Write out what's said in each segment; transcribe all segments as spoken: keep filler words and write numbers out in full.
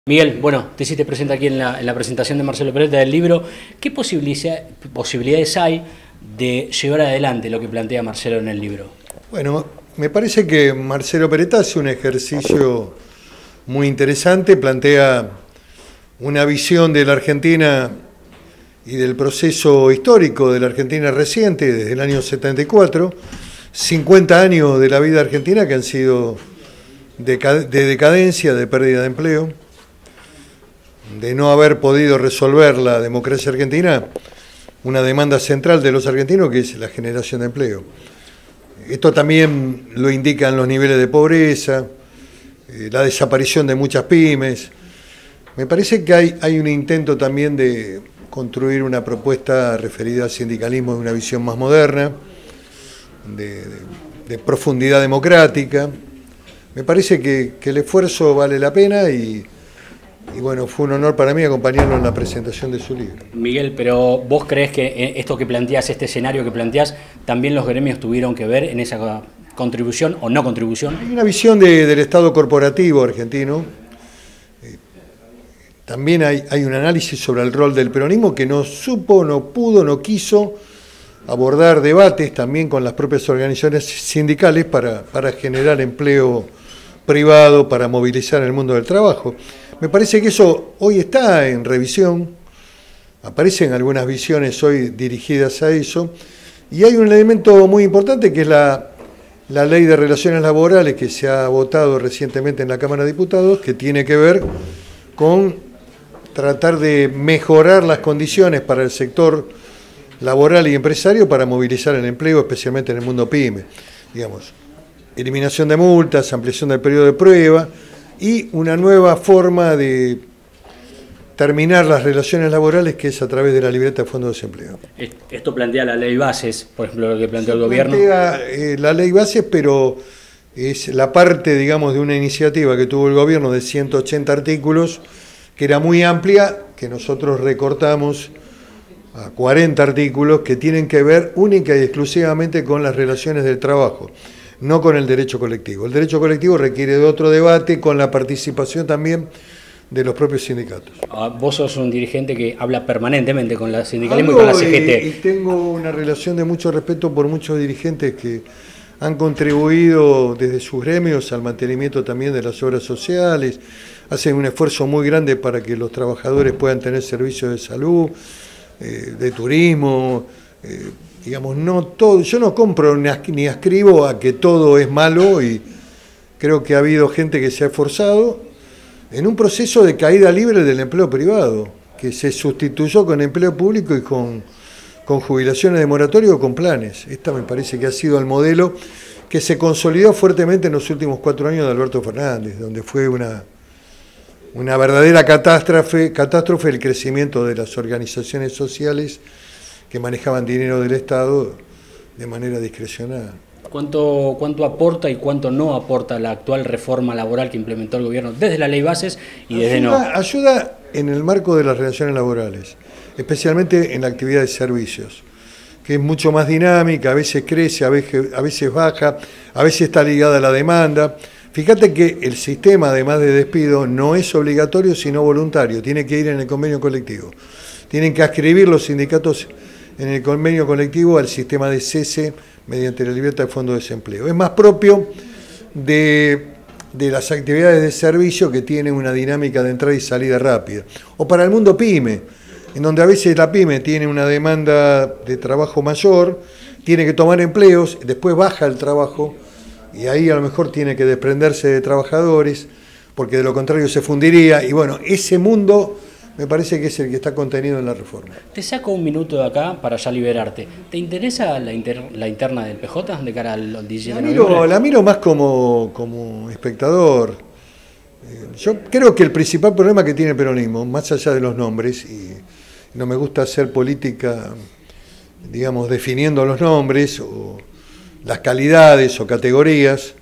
Miguel, bueno, te hiciste presente aquí en la, en la presentación de Marcelo Peretta del libro. ¿Qué posibilidad, posibilidades hay de llevar adelante lo que plantea Marcelo en el libro? Bueno, me parece que Marcelo Peretta hace un ejercicio muy interesante, plantea una visión de la Argentina y del proceso histórico de la Argentina reciente, desde el año setenta y cuatro, cincuenta años de la vida argentina que han sido de decadencia, de pérdida de empleo, de no haber podido resolver la democracia argentina, una demanda central de los argentinos que es la generación de empleo. Esto también lo indican los niveles de pobreza, eh, la desaparición de muchas pymes. Me parece que hay, hay un intento también de construir una propuesta referida al sindicalismo de una visión más moderna, de, de, de profundidad democrática. Me parece que, que el esfuerzo vale la pena y Y bueno, fue un honor para mí acompañarlo en la presentación de su libro. Miguel, pero ¿vos crees que esto que planteás, este escenario que planteás, también los gremios tuvieron que ver en esa contribución o no contribución? Hay una visión de, del Estado corporativo argentino. Eh, también hay, hay un análisis sobre el rol del peronismo que no supo, no pudo, no quiso abordar debates también con las propias organizaciones sindicales para, para generar empleo privado, para movilizar el mundo del trabajo. Me parece que eso hoy está en revisión, aparecen algunas visiones hoy dirigidas a eso, y hay un elemento muy importante que es la, la Ley de Relaciones Laborales que se ha votado recientemente en la Cámara de Diputados, que tiene que ver con tratar de mejorar las condiciones para el sector laboral y empresario para movilizar el empleo, especialmente en el mundo pyme, digamos, eliminación de multas, ampliación del periodo de prueba, y una nueva forma de terminar las relaciones laborales que es a través de la libreta de fondo de desempleo. Esto plantea la ley bases, por ejemplo, lo que planteó el gobierno. Plantea eh, la ley bases, pero es la parte, digamos, de una iniciativa que tuvo el gobierno de ciento ochenta artículos, que era muy amplia, que nosotros recortamos a cuarenta artículos que tienen que ver única y exclusivamente con las relaciones del trabajo, no con el derecho colectivo. El derecho colectivo requiere de otro debate con la participación también de los propios sindicatos. Vos sos un dirigente que habla permanentemente con la sindicalismo y con la C G T. Y, y tengo una relación de mucho respeto por muchos dirigentes que han contribuido desde sus gremios al mantenimiento también de las obras sociales, hacen un esfuerzo muy grande para que los trabajadores puedan tener servicios de salud, eh, de turismo, eh, digamos, no todo, yo no compro ni ascribo a que todo es malo y creo que ha habido gente que se ha esforzado en un proceso de caída libre del empleo privado, que se sustituyó con empleo público y con, con jubilaciones de moratorio o con planes. Esta me parece que ha sido el modelo que se consolidó fuertemente en los últimos cuatro años de Alberto Fernández, donde fue una, una verdadera catástrofe, catástrofe el crecimiento de las organizaciones sociales que manejaban dinero del Estado de manera discrecional. ¿Cuánto, ¿Cuánto aporta y cuánto no aporta la actual reforma laboral que implementó el gobierno desde la ley bases y desde ayuda, no? Ayuda en el marco de las relaciones laborales, especialmente en la actividad de servicios, que es mucho más dinámica, a veces crece, a veces, a veces baja, a veces está ligada a la demanda. Fíjate que el sistema, además de despido, no es obligatorio sino voluntario, tiene que ir en el convenio colectivo. Tienen que adscribir los sindicatos en el convenio colectivo al sistema de cese mediante la libreta de fondo de desempleo. Es más propio de, de las actividades de servicio que tienen una dinámica de entrada y salida rápida. O para el mundo pyme, en donde a veces la pyme tiene una demanda de trabajo mayor, tiene que tomar empleos, después baja el trabajo y ahí a lo mejor tiene que desprenderse de trabajadores, porque de lo contrario se fundiría. Y bueno, ese mundo me parece que es el que está contenido en la reforma. Te saco un minuto de acá para ya liberarte. ¿Te interesa la, inter, la interna del P J de cara al diecisiete de noviembre? La miro más como, como espectador. Eh, yo creo que el principal problema que tiene el peronismo, más allá de los nombres, y no me gusta hacer política, digamos, definiendo los nombres o las calidades o categorías,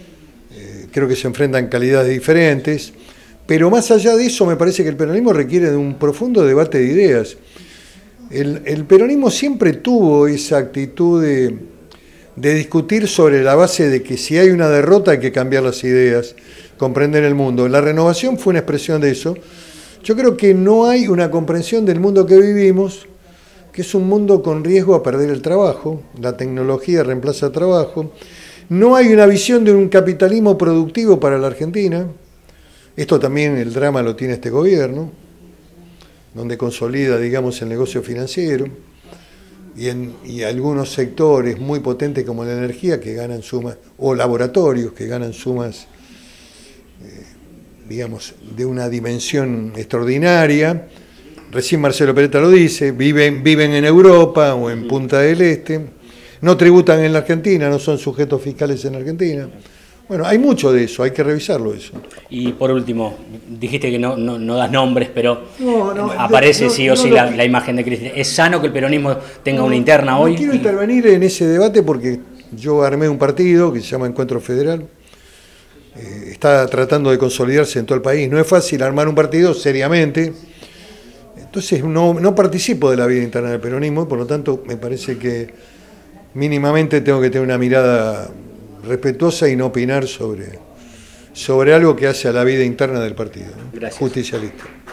eh, creo que se enfrentan calidades diferentes. Pero más allá de eso, me parece que el peronismo requiere de un profundo debate de ideas. El, el peronismo siempre tuvo esa actitud de, de discutir sobre la base de que si hay una derrota hay que cambiar las ideas, comprender el mundo. La renovación fue una expresión de eso. Yo creo que no hay una comprensión del mundo que vivimos, que es un mundo con riesgo a perder el trabajo, la tecnología reemplaza el trabajo. No hay una visión de un capitalismo productivo para la Argentina. Esto también el drama lo tiene este gobierno, donde consolida, digamos, el negocio financiero y, en, y algunos sectores muy potentes como la energía que ganan sumas, o laboratorios que ganan sumas, eh, digamos, de una dimensión extraordinaria. Recién Marcelo Peretta lo dice, viven, viven en Europa o en Punta del Este, no tributan en la Argentina, no son sujetos fiscales en Argentina. Bueno, hay mucho de eso, hay que revisarlo eso. Y por último, dijiste que no, no, no das nombres, pero no, no, aparece no, sí o no, sí no, la, la imagen de Cristina. ¿Es sano que el peronismo tenga no, una interna no hoy? No quiero intervenir en ese debate porque yo armé un partido que se llama Encuentro Federal. Eh, está tratando de consolidarse en todo el país. No es fácil armar un partido seriamente. Entonces no, no participo de la vida interna del peronismo y por lo tanto me parece que mínimamente tengo que tener una mirada respetuosa y no opinar sobre, sobre algo que hace a la vida interna del partido, ¿no? Gracias. Justicialista.